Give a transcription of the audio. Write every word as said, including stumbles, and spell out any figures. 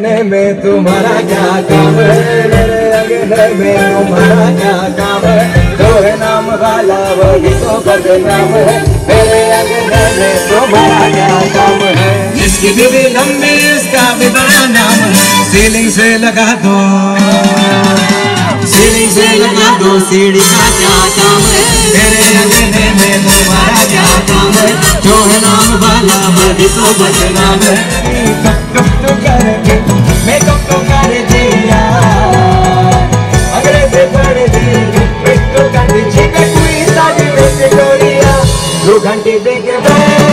अंगने में तुम्हारा क्या काम है, मेरे अंगने में तुम्हारा क्या काम है, जो है नाम वाला वही तो बदनाम है, मेरे अंगने में तुम्हारा क्या काम है। इसकी बीवी लंबी इसका भी बड़ा नाम है, सीलिंग से लगा दो सीलिंग से लगा दो सीढ़ी का क्या काम है, मेरे अंगने में तुम्हारा क्या काम है, जो है नाम वाला वही तो बदनाम है। कब तो करेंगे मैं कब तो कर दिया अगले से पड़ दी तो कर दी कोई साड़ी में डोरिया दो घंटे देखे